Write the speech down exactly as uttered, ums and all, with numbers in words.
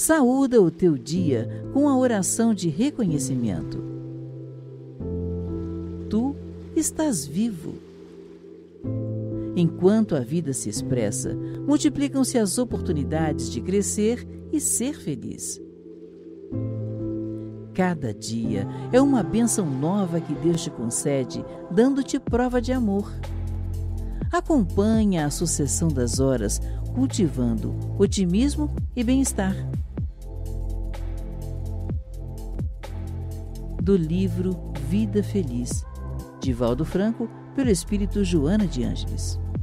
Saúda o teu dia com a oração de reconhecimento. Tu estás vivo. Enquanto a vida se expressa, multiplicam-se as oportunidades de crescer e ser feliz. Cada dia é uma bênção nova que Deus te concede, dando-te prova de amor. Acompanha a sucessão das horas, cultivando otimismo e bem-estar. Do livro Vida Feliz, de Valdo Franco, pelo espírito Joana de Ângeles.